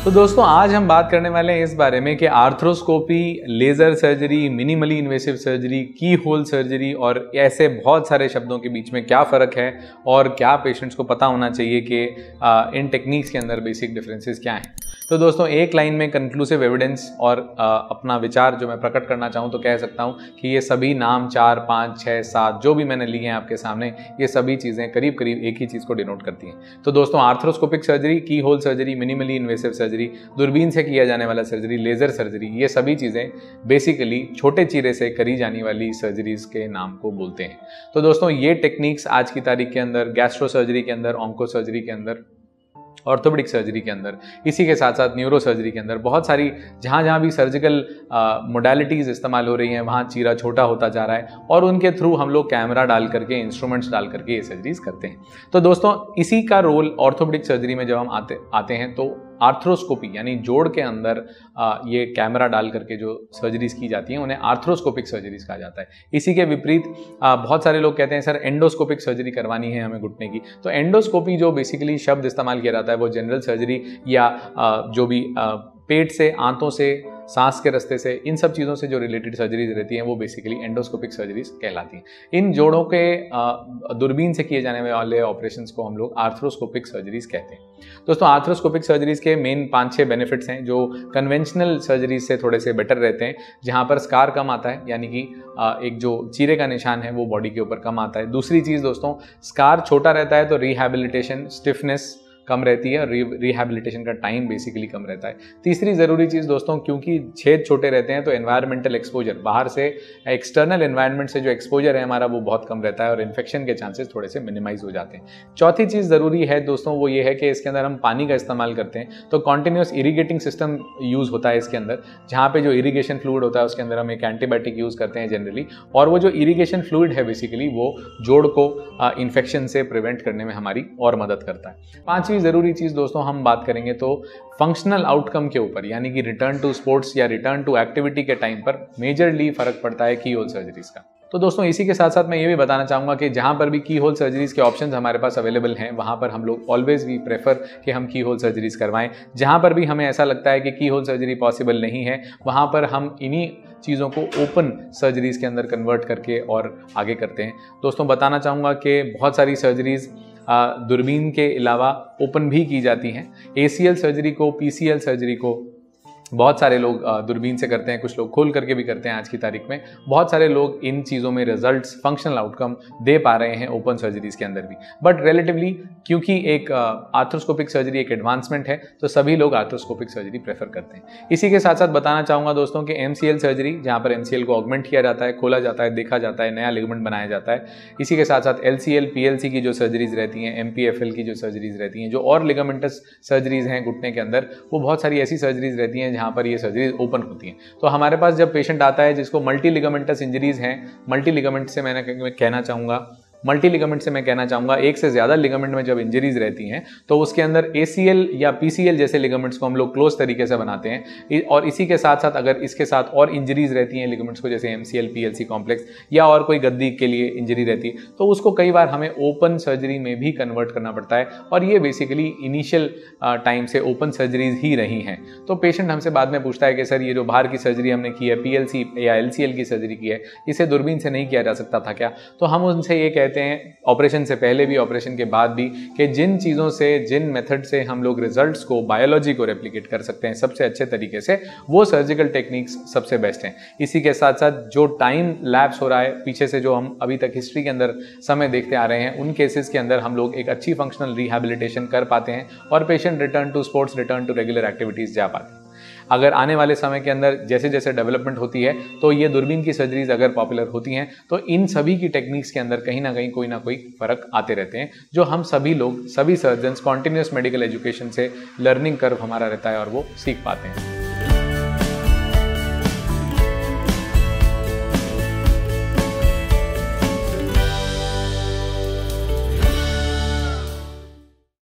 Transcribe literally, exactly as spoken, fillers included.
तो दोस्तों आज हम बात करने वाले हैं इस बारे में कि arthroscopy, laser surgery, minimally invasive surgery, keyhole surgery और ऐसे बहुत सारे शब्दों के बीच में क्या फ़र्क है और क्या पेशेंट्स को पता होना चाहिए कि इन टेक्निक्स के अंदर बेसिक डिफरेंसेस क्या हैं। तो दोस्तों एक लाइन में कंक्लूसिव एविडेंस और आ, अपना विचार जो मैं प्रकट करना चाहूँ तो कह सकता हूँ कि ये सभी नाम चार, पाँच, छः, सात जो भी मैंने लिए हैं आपके सामने, ये सभी चीज़ें करीब करीब एक ही चीज़ को डिनोट करती हैं। तो दोस्तों arthroscopic surgery, keyhole surgery, minimally invasive surgery, दूरबीन से किया जाने वाला सर्जरी, लेज़र सर्जरी, ये सभी चीज़ें बेसिकली छोटे चीरे से करी जाने वाली सर्जरीज के नाम को बोलते हैं। तो दोस्तों ये टेक्निक्स आज की तारीख के अंदर गैस्ट्रो सर्जरी के अंदर, ऑन्को सर्जरी के अंदर, ऑर्थोपेडिक सर्जरी के अंदर, इसी के साथ साथ न्यूरो सर्जरी के अंदर बहुत सारी जहाँ जहाँ भी सर्जिकल मोडालिटीज़ इस्तेमाल हो रही हैं वहाँ चीरा छोटा होता जा रहा है और उनके थ्रू हम लोग कैमरा डाल करके, इंस्ट्रूमेंट्स डाल करके ये सर्जरीज करते हैं। तो दोस्तों इसी का रोल ऑर्थोपेडिक सर्जरी में जब हम आते आते हैं तो आर्थ्रोस्कोपी यानी जोड़ के अंदर आ, ये कैमरा डाल करके जो सर्जरीज की जाती हैं उन्हें आर्थ्रोस्कोपिक सर्जरीज कहा जाता है। इसी के विपरीत आ, बहुत सारे लोग कहते हैं सर एंडोस्कोपिक सर्जरी करवानी है हमें घुटने की। तो एंडोस्कोपी जो बेसिकली शब्द इस्तेमाल किया जाता है वो जनरल सर्जरी या आ, जो भी आ, पेट से, आंतों से, सांस के रास्ते से, इन सब चीज़ों से जो रिलेटेड सर्जरीज रहती हैं वो बेसिकली एंडोस्कोपिक सर्जरीज कहलाती हैं। इन जोड़ों के दूरबीन से किए जाने वाले ऑपरेशंस को हम लोग आर्थ्रोस्कोपिक सर्जरीज कहते हैं। दोस्तों आर्थ्रोस्कोपिक सर्जरीज के मेन पाँच छः बेनिफिट्स हैं जो कन्वेंशनल सर्जरीज से थोड़े से बेटर रहते हैं, जहाँ पर स्कार कम आता है यानी कि एक जो चीरे का निशान है वो बॉडी के ऊपर कम आता है। दूसरी चीज़ दोस्तों, स्कार छोटा रहता है तो रिहैबिलिटेशन, स्टिफनेस कम रहती है और रिहैबिलिटेशन का टाइम बेसिकली कम रहता है। तीसरी ज़रूरी चीज़ दोस्तों, क्योंकि छेद छोटे रहते हैं तो एनवायरमेंटल एक्सपोजर, बाहर से एक्सटर्नल एनवायरनमेंट से जो एक्सपोजर है हमारा वो बहुत कम रहता है और इन्फेक्शन के चांसेस थोड़े से मिनिमाइज हो जाते हैं। चौथी चीज़ ज़रूरी है दोस्तों वो ये है कि इसके अंदर हम पानी का इस्तेमाल करते हैं तो कॉन्टिन्यूस इरीगेटिंग सिस्टम यूज़ होता है इसके अंदर, जहाँ पे जो इरीगेशन फ्लूइड होता है उसके अंदर हम एक एंटीबायोटिक यूज़ करते हैं जनरली, और वो जो इरीगेशन फ्लूइड है बेसिकली वो जोड़ को इन्फेक्शन से प्रिवेंट करने में हमारी और मदद करता है। पाँचवीं जरूरी चीज दोस्तों हम बात करेंगे तो फंक्शनल आउटकम के ऊपर, यानी कि रिटर्न टू स्पोर्ट्स या रिटर्न टू एक्टिविटी के टाइम पर मेजरली फर्क पड़ता है की होल सर्जरीज का। तो दोस्तों इसी के साथ साथ मैं ये भी बताना चाहूँगा कि जहाँ पर भी की होल सर्जरीज के ऑप्शंस हमारे पास अवेलेबल हैं वहाँ पर हम लोग ऑलवेज भी प्रेफर कि हम की होल सर्जरीज करवाएं। जहाँ पर भी हमें ऐसा लगता है कि की होल सर्जरी पॉसिबल नहीं है वहाँ पर हम इन्हीं चीज़ों को ओपन सर्जरीज के अंदर कन्वर्ट करके और आगे करते हैं। दोस्तों बताना चाहूँगा कि बहुत सारी सर्जरीज दूरबीन के अलावा ओपन भी की जाती हैं। ए सी एल सर्जरी को, पी सी एल सर्जरी को बहुत सारे लोग दूरबीन से करते हैं, कुछ लोग खोल करके भी करते हैं। आज की तारीख में बहुत सारे लोग इन चीज़ों में रिजल्ट्स, फंक्शनल आउटकम दे पा रहे हैं ओपन सर्जरीज के अंदर भी। बट रिलेटिवली क्योंकि एक आर्थ्रोस्कोपिक सर्जरी एक एडवांसमेंट है तो सभी लोग आर्थ्रोस्कोपिक सर्जरी प्रेफर करते हैं। इसी के साथ साथ बताना चाहूँगा दोस्तों कि एम सी एल सर्जरी, जहाँ पर एम सी एल को ऑगमेंट किया जाता है, खोला जाता है, देखा जाता है, नया लिगामेंट बनाया जाता है। इसी के साथ साथ L C L, P L C की जो सर्जरीज रहती हैं, एम पी एफ एल की जो सर्जरीज रहती हैं, जो और लिगामेंटस सर्जरीज हैं घुटने के अंदर, वो बहुत सारी ऐसी सर्जरीज रहती हैं जहाँ पर ये सर्जरीज ओपन होती हैं। तो हमारे पास जब पेशेंट आता है जिसको मल्टी लिगामेंटस इंजरीज हैं, मल्टी लिगामेंट से मैंने कहना चाहूँगा मल्टी लिगामेंट से मैं कहना चाहूँगा एक से ज़्यादा लिगामेंट में जब इंजरीज रहती हैं तो उसके अंदर ए सी एल या पी सी एल जैसे लिगामेंट्स को हम लोग क्लोज तरीके से बनाते हैं। और इसी के साथ साथ अगर इसके साथ और इंजरीज रहती हैं लिगामेंट्स को, जैसे M C L, P L C complex या और कोई गद्दी के लिए इंजरी रहती है, तो उसको कई बार हमें ओपन सर्जरी में भी कन्वर्ट करना पड़ता है। और ये बेसिकली इनिशियल टाइम से ओपन सर्जरीज ही रही हैं। तो पेशेंट हमसे बाद में पूछता है कि सर ये जो बाहर की सर्जरी हमने की है, पी एल सी या एल सी एल की सर्जरी की है, इसे दूरबीन से नहीं किया जा सकता था क्या? तो हम उनसे ये कहते हैं ऑपरेशन से पहले भी, ऑपरेशन के बाद भी, कि जिन चीज़ों से, जिन मेथड से हम लोग रिजल्ट्स को, बायोलॉजी को रेप्लिकेट कर सकते हैं सबसे अच्छे तरीके से, वो सर्जिकल टेक्निक्स सबसे बेस्ट हैं। इसी के साथ साथ जो टाइम लैप्स हो रहा है पीछे से, जो हम अभी तक हिस्ट्री के अंदर समय देखते आ रहे हैं, उन केसेस के अंदर हम लोग एक अच्छी फंक्शनल रिहैबिलिटेशन कर पाते हैं और patient return to sports, return to regular activities जा पाते हैं। अगर आने वाले समय के अंदर जैसे जैसे डेवलपमेंट होती है तो ये दूरबीन की सर्जरीज अगर पॉपुलर होती हैं तो इन सभी की टेक्निक्स के अंदर कहीं ना कहीं कोई ना कोई फर्क आते रहते हैं, जो हम सभी लोग, सभी सर्जन्स कॉन्टिन्यूस मेडिकल एजुकेशन से लर्निंग कर्व हमारा रहता है और वो सीख पाते हैं।